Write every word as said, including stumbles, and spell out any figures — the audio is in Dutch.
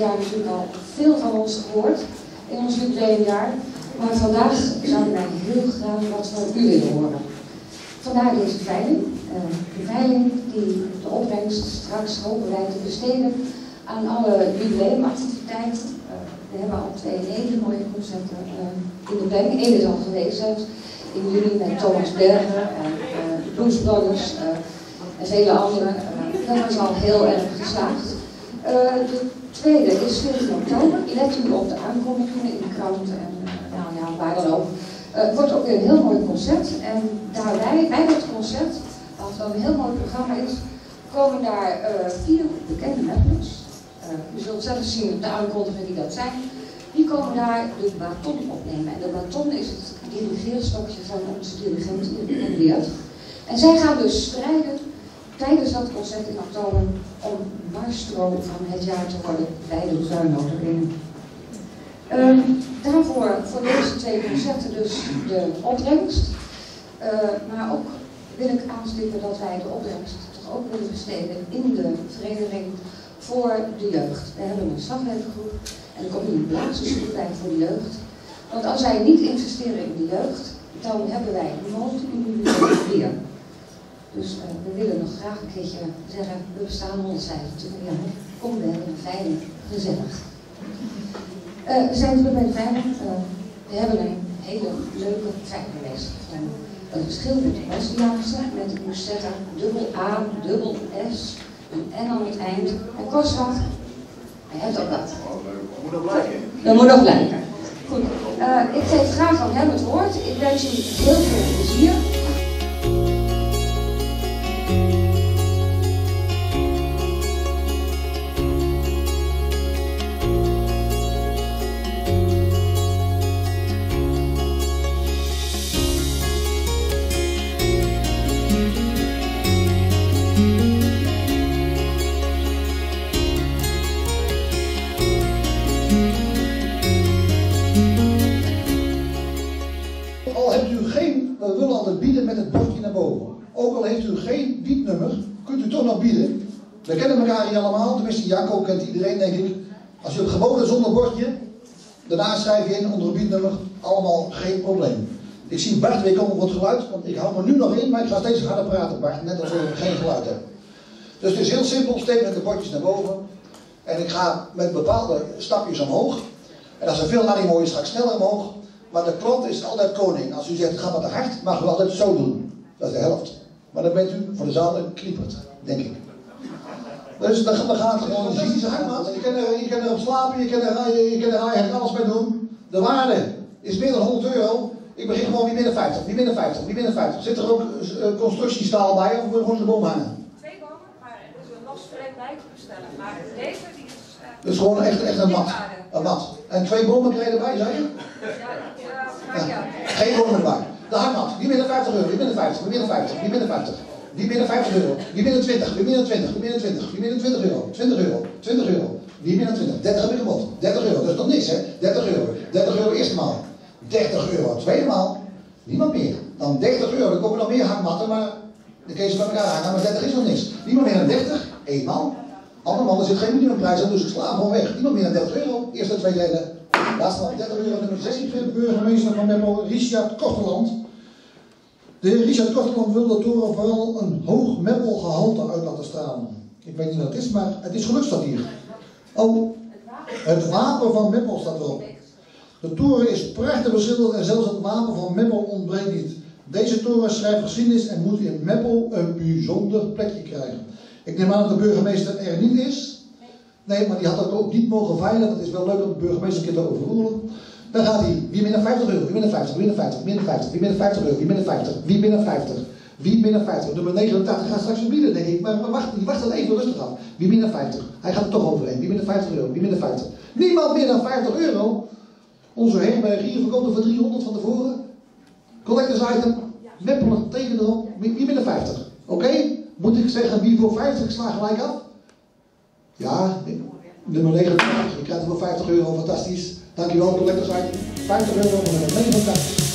jaar natuurlijk al veel van ons gehoord in ons jubileumjaar. Maar vandaag zouden wij heel graag wat van u willen horen. Vandaar deze veiling. Uh, de veiling die de opbrengst straks hopen wij te besteden aan alle jubileumactiviteiten. Uh, we hebben al twee hele mooie concerten uh, in de planning. Eén is al geweest zelfs in juli met Thomas Berger en uh, de Blues Brothers uh, en vele anderen. Uh, dat is al heel erg geslaagd. Uh, de tweede is veertien oktober. Let u op de aankondigingen in de krant en uh, nou ja, waar dan ook. Uh, het wordt ook weer een heel mooi concert en daarbij, bij dat concert, als dat een heel mooi programma is, komen daar uh, vier bekende meppelers. Uh, u zult zelf zien op de aankondigingen die dat zijn. Die komen daar de baton opnemen. En de baton is het dirigeerstokje van onze dirigent in de jeugd. En zij gaan dus strijden tijdens dat concert in oktober om maestro van het jaar te worden bij de Zuidnoorderbenen. Um, daarvoor voor deze twee concerten dus de opbrengst. Uh, maar ook wil ik aanstippen dat wij de opbrengst toch ook willen besteden in de vereniging voor de jeugd. We hebben een slagwerkergroep en er komt een blazersgroep bij voor de jeugd. Want als wij niet investeren in de jeugd, dan hebben wij nooit meer. Dus uh, we willen nog graag een keertje zeggen, we bestaan honderdvijfentwintig jaar. Kom, we hebben een veiling, gezellig. Uh, we zijn terug bij de veiling. Uh, we hebben een hele leuke veiling geweest. Van een verschil met de Westjaarse, met de Musetta, dubbel A, dubbel S, een N aan het eind. En Kostwag, hij heeft ook dat. Dat moet nog blijken. Dat moet nog blijken. Goed, uh, ik geef graag aan hem het woord. Ik wens u heel veel plezier. We willen altijd bieden met het bordje naar boven. Ook al heeft u geen biednummer, kunt u toch nog bieden. We kennen elkaar hier allemaal, tenminste Jacco kent iedereen denk ik. Als je op gewoon zonder bordje, daarna schrijf je in onder een biednummer, allemaal geen probleem. Ik zie Bart weer komen voor het geluid, want ik hou me nu nog in, maar ik ga steeds harder praten Bart, net als we geen geluid hebben. Dus het is heel simpel, steek met de bordjes naar boven. En ik ga met bepaalde stapjes omhoog. En als er veel animo is, ga ik sneller omhoog. Maar de klant is altijd koning. Als u zegt, ga maar te hard, mag u altijd zo doen. Dat is de helft. Maar dan bent u voor de zaal een kriepert, denk ik. Dus dan, dan gaat het gewoon zien. Je kan er, je kan erop slapen, je kan er, je kan er eigenlijk alles mee doen. De waarde is meer dan honderd euro. Ik begin gewoon wie minder vijftig, wie minder vijftig, wie minder vijftig. Zit er ook uh, constructiestaal bij of moet je gewoon de boom hangen? Twee bomen, maar er is een los vrij bij te bestellen. Maar deze die is... Uh, dus gewoon echt, echt een mat. Een mat. En twee bomen krijg je erbij, zei je? Ja, ja, ja. Geen bomen erbij. De hangmat. Wie minder vijftig euro, wie minder vijftig, wie minder vijftig, wie minder vijftig. Wie minder vijftig euro, wie minder twintig, wie minder twintig, wie minder twintig, wie minder twintig euro, twintig euro, twintig euro, wie minder twintig, dertig heb ik gebod, dertig euro, dat is nog niks hè, dertig euro, dertig euro eerste maal, dertig euro tweede maal, niemand meer, dan dertig euro, dan komen nog meer hangmatten, maar de kees bij elkaar hangen, maar dertig is nog niks, niemand meer dan dertig, één maal, andermaal, er zit geen minimumprijs aan, dus ik sla gewoon weg, niemand meer dan dertig euro, eerste twee leden, laatste maal dertig euro, nummer zestien, de burgemeester van Meppel, Richard Korteland. De heer Richard Korteland wil de toren vooral een hoog Meppelgehalte uit laten stralen. Ik weet niet wat het is, maar het is geluksstad hier. Oh, het wapen van Meppel staat erop. De toren is prachtig beschilderd en zelfs het wapen van Meppel ontbreekt niet. Deze toren schrijft geschiedenis en moet in Meppel een bijzonder plekje krijgen. Ik neem aan dat de burgemeester er niet is. Nee, maar die had het ook niet mogen veilen. Dat is wel leuk om de burgemeester een keer te overroelen. Dan gaat hij, wie minder vijftig euro, wie minder vijftig, wie minder vijftig, wie minder vijftig, wie minder vijftig euro, wie minder vijftig, wie minder vijftig, wie minder vijftig. Nummer negenentachtig gaat straks verbieden, denk ik. Maar wacht, die wacht dan even rustig af. Wie minder vijftig, hij gaat er toch overheen. Wie minder vijftig euro, wie minder vijftig. Niemand meer dan vijftig euro. Onze herberg hier verkoopt er voor driehonderd van tevoren. Collectors item, Meppelen, teken erop, wie minder vijftig. Oké? Okay? Moet ik zeggen wie voor vijftig, ik sla gelijk af? Ja, nummer negenentachtig, je krijgt er voor vijftig euro, fantastisch. Dankjewel, collectors item. vijftig euro voor nummer negenentachtig.